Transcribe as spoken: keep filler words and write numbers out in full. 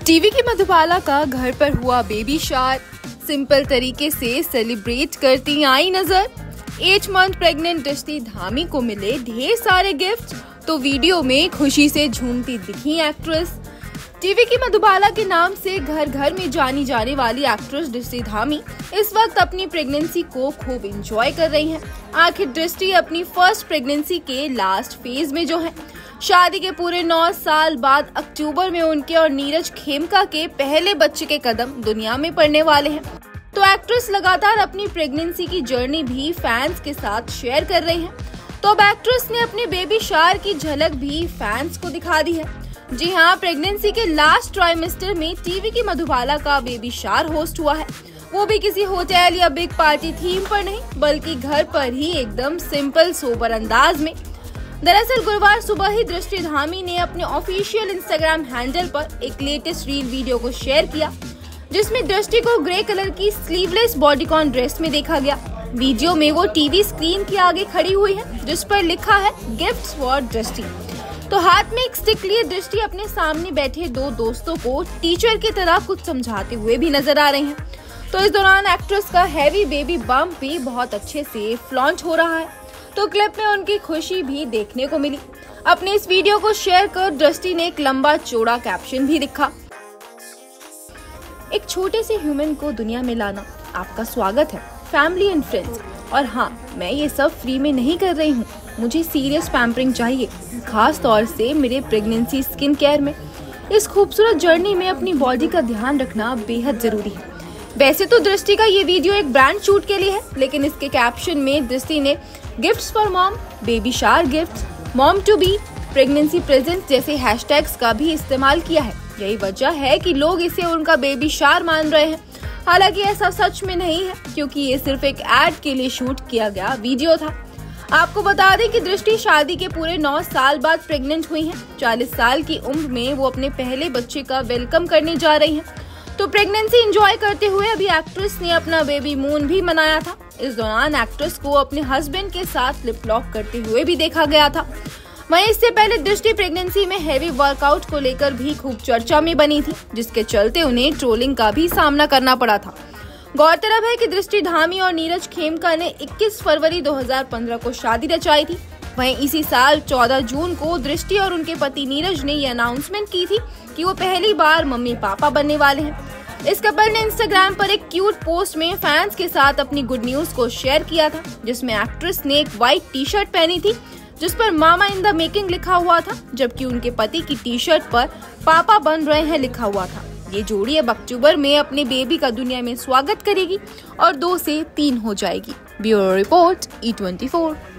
TV की मधुबाला का घर पर हुआ बेबी शावर, सिंपल तरीके से सेलिब्रेट करती आई नजर। एट मंथ प्रेग्नेंट दृष्टि धामी को मिले ढेर सारे गिफ्ट, तो वीडियो में खुशी से झूमती दिखी एक्ट्रेस। टीवी की मधुबाला के नाम से घर घर में जानी जाने वाली एक्ट्रेस दृष्टि धामी इस वक्त अपनी प्रेगनेंसी को खूब एंजॉय कर रही हैं। आखिर दृष्टि अपनी फर्स्ट प्रेगनेंसी के लास्ट फेज में जो है। शादी के पूरे नौ साल बाद अक्टूबर में उनके और नीरज खेमका के पहले बच्चे के कदम दुनिया में पड़ने वाले हैं। तो एक्ट्रेस लगातार अपनी प्रेगनेंसी की जर्नी भी फैंस के साथ शेयर कर रही हैं। तो अब एक्ट्रेस ने अपने बेबी शावर की झलक भी फैंस को दिखा दी है। जी हाँ, प्रेगनेंसी के लास्ट ट्राइमेस्टर में टीवी की मधुबाला का बेबी शावर होस्ट हुआ है, वो भी किसी होटल या बिग पार्टी थीम पर नहीं, बल्कि घर पर ही एकदम सिंपल सोबर अंदाज में। दरअसल गुरुवार सुबह ही दृष्टि धामी ने अपने ऑफिशियल इंस्टाग्राम हैंडल पर एक लेटेस्ट रील वीडियो को शेयर किया, जिसमें दृष्टि को ग्रे कलर की स्लीवलेस बॉडीकॉन ड्रेस में देखा गया। वीडियो में वो टीवी स्क्रीन के आगे खड़ी हुई है, जिस पर लिखा है गिफ्ट्स फॉर दृष्टि। तो हाथ में एक स्टिक लिए दृष्टि अपने सामने बैठे दो दोस्तों को टीचर की तरह कुछ समझाते हुए भी नजर आ रहे हैं। तो इस दौरान एक्ट्रेस का हैवी बेबी बम्प भी बहुत अच्छे से फ्लॉन्च हो रहा है। तो क्लिप में उनकी खुशी भी देखने को मिली। अपने इस वीडियो को शेयर कर दृष्टि ने एक लंबा चौड़ा कैप्शन भी लिखा। एक छोटे से ह्यूमन को दुनिया में लाना आपका स्वागत है, फैमिली एंड फ्रेंड्स। और हाँ, मैं ये सब फ्री में नहीं कर रही हूँ, मुझे सीरियस पैम्परिंग चाहिए, खास तौर से मेरे प्रेगनेंसी स्किन केयर में। इस खूबसूरत जर्नी में अपनी बॉडी का ध्यान रखना बेहद जरूरी है। वैसे तो दृष्टि का ये वीडियो एक ब्रांड शूट के लिए है, लेकिन इसके कैप्शन में दृष्टि ने gifts for mom, baby shower gifts, mom to be, pregnancy present जैसे हैशटैग्स का भी इस्तेमाल किया है। यही वजह है कि लोग इसे उनका बेबी शावर मान रहे हैं। हालांकि ऐसा सच में नहीं है, क्योंकि ये सिर्फ एक एड के लिए शूट किया गया वीडियो था। आपको बता दें कि दृष्टि शादी के पूरे नौ साल बाद प्रेग्नेंट हुई हैं। चालीस साल की उम्र में वो अपने पहले बच्चे का वेलकम करने जा रही हैं। तो प्रेगनेंसी एंजॉय करते हुए अभी एक्ट्रेस ने अपना बेबी मून भी मनाया था। इस दौरान एक्ट्रेस को अपने हस्बैंड के साथ लिप लॉक करते हुए भी देखा गया था। वहीं इससे पहले दृष्टि प्रेगनेंसी में हैवी वर्कआउट को लेकर भी खूब चर्चा में बनी थी, जिसके चलते उन्हें ट्रोलिंग का भी सामना करना पड़ा था। गौरतलब है कि दृष्टि धामी और नीरज खेमका ने इक्कीस फरवरी दो हज़ार पंद्रह को शादी रचाई थी। वहीं इसी साल चौदह जून को दृष्टि और उनके पति नीरज ने ये अनाउंसमेंट की थी कि वो पहली बार मम्मी पापा बनने वाले हैं। इस कपल ने इंस्टाग्राम पर एक क्यूट पोस्ट में फैंस के साथ अपनी गुड न्यूज को शेयर किया था, जिसमें एक्ट्रेस ने एक व्हाइट टी शर्ट पहनी थी, जिस पर मामा इन द मेकिंग लिखा हुआ था, जबकि उनके पति की टी शर्ट पर पापा बन रहे हैं लिखा हुआ था। ये जोड़ी अब अक्टूबर में अपने बेबी का दुनिया में स्वागत करेगी और दो से तीन हो जाएगी। Bureau report E twenty four.